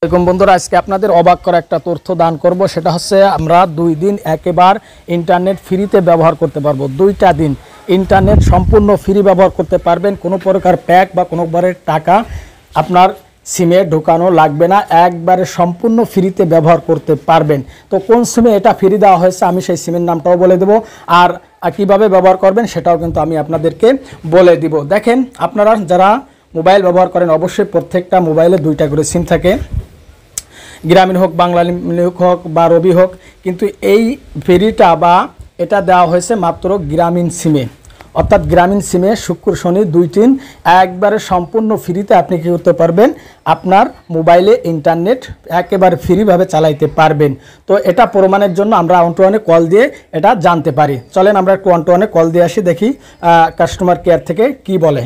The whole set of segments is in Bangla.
এরকম বন্ধুরা আজকে আপনাদের অবাক করা একটা তথ্য দান করব। সেটা হচ্ছে আমরা 2 দিন একেবারে ইন্টারনেট ফ্রিতে ব্যবহার করতে পারবো। 2টা দিন ইন্টারনেট সম্পূর্ণ ফ্রি ব্যবহার করতে পারবেন। কোনো প্রকার প্যাক বা কোনো প্রকারের টাকা আপনার সিমে ঢোকানো লাগবে না, একবারে সম্পূর্ণ ফ্রিতে ব্যবহার করতে পারবেন। তো কোন সিমে এটা ফ্রি দেওয়া হয়েছে আমি সেই সিমের নামটাও বলে দেব, আর কিভাবে ব্যবহার করবেন সেটাও কিন্তু আমি আপনাদেরকে বলে দিব। দেখেন, আপনারা যারা মোবাইল ব্যবহার করেন অবশ্যই প্রত্যেকটা মোবাইলে 2টা করে সিম থাকে, গ্রামীণ হোক, বাংলালিংক হোক বা রবি হোক, কিন্তু এই ফ্রিটা বা এটা দেওয়া হয়েছে মাত্র গ্রামীণ সিমে। অর্থাৎ গ্রামীণ সিমে শুক্র শনি 2 দিন একবারে সম্পূর্ণ ফ্রিতে আপনি কী করতে পারবেন, আপনার মোবাইলে ইন্টারনেট একেবারে ফ্রিভাবে চালাইতে পারবেন। তো এটা প্রমাণের জন্য আমরা 121-এ কল দিয়ে এটা জানতে পারি। চলেন আমরা একটু 121-এ কল দিয়ে আসি, দেখি কাস্টমার কেয়ার থেকে কি বলে।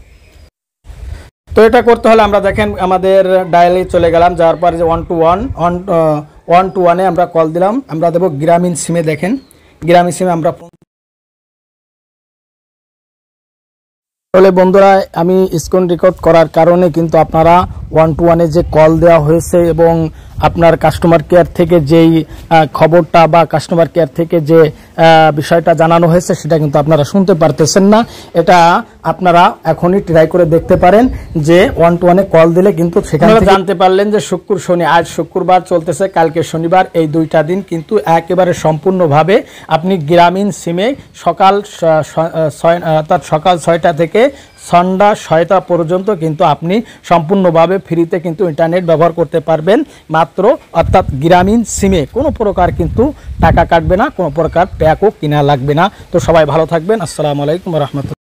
তো এটা করতে হলে আমরা দেখেন আমাদের ডায়ালে চলে গেলাম, যাওয়ার পরে যে 121-এ আমরা কল দিলাম। আমরা দেবো গ্রামীণ সিমে। দেখেন গ্রামীণ সিমে আমরা তাহলে বন্ধুরা আমি স্ক্রিন রেকর্ড করার কারণে কিন্তু আপনারা 121-এ যে কল দেওয়া হয়েছে এবং আপনার কাস্টমার কেয়ার থেকে যেই খবরটা বা কাস্টমার কেয়ার থেকে যে বিষয়টা জানানো হয়েছে সেটা কিন্তু আপনারা শুনতে পারতেছেন না। এটা আপনারা এখনই ট্রাই করে দেখতে পারেন যে 121-এ কল দিলে কিন্তু সেখানে জানতে পারলেন যে শুক্র শনি, আজ শুক্রবার চলতেছে, কালকে শনিবার, এই 2টা দিন কিন্তু একেবারে সম্পূর্ণভাবে আপনি গ্রামীণ সিমে সকাল 6টা থেকে সন্ধ্যা 6টা পর্যন্ত কিন্তু আপনি সম্পূর্ণভাবে ফ্রিতে কিন্তু ইন্টারনেট ব্যবহার করতে পারবেন মাত্র। অর্থাৎ গ্রামীণ সিমে কোনো প্রকার কিন্তু টাকা কাটবে না, কোনো প্রকার প্যাকও কিনা লাগবে না। তো সবাই ভালো থাকবেন। আসসালামু আলাইকুম ওয়া রাহমাতুল্লাহ।